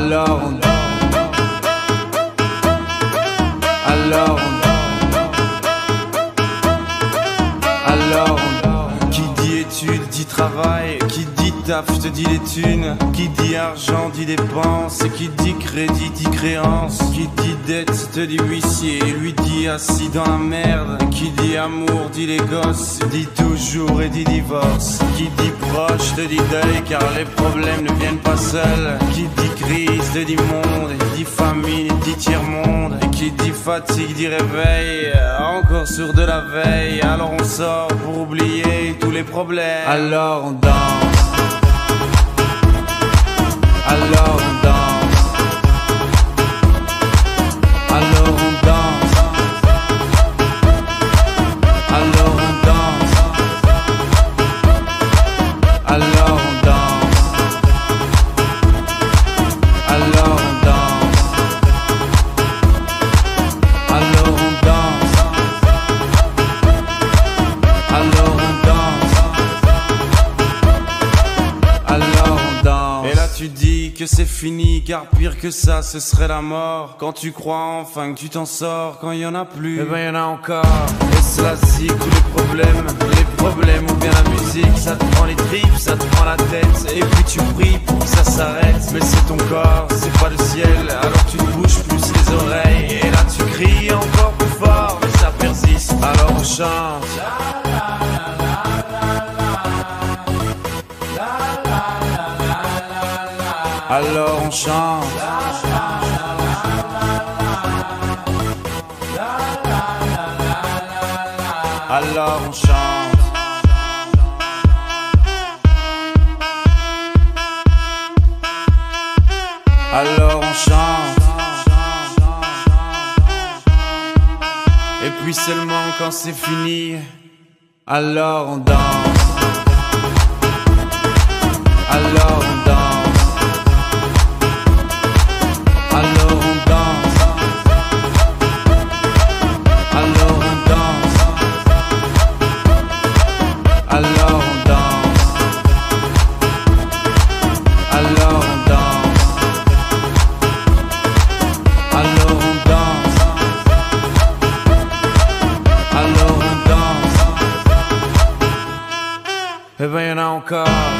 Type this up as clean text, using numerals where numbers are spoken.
Alors on danse. Alors on qui dit études dit travail, qui dit taf te dit les thunes, qui dit argent dit dépenses, qui dit crédit dit créance, qui dit dette te dit huissier, lui dit assis dans la merde, qui dit amour dit les gosses, dit toujours et dit divorce, qui dit proche te dit deuil car les problèmes ne viennent pas seuls, qui dit crise te dit monde, dit famine dit tiers-monde, et qui dit fatigue dit réveil, encore sur de la veille, alors on sort pour oublier tous les problèmes. Alors on danse. Alors on danse. Alors on danse. Alors on danse. Alors on danse. Alors on danse. Alors on danse. Alors on danse. Alors on danse. Et là tu dis que c'est fini, car pire que ça ce serait la mort. Quand tu crois enfin que tu t'en sors, quand il y en a plus, eh ben y en a encore. Et cela c'est tous les problèmes ou bien la musique. Ça te prend les tripes, ça te prend la tête, et puis tu pries pour que ça s'arrête. Mais c'est ton corps, c'est pas le ciel, alors tu te bouges plus les oreilles. Et là tu cries encore plus fort, mais ça persiste, alors on chante. Alors on chante. Alors on chante. Alors on chante. Et puis seulement quand c'est fini, alors on danse. Alors on danse. Alors on danse. Alors on danse. Alors on danse. Alors on danse. Alors on danse. Alors on danse. Eh ben y'en a encore.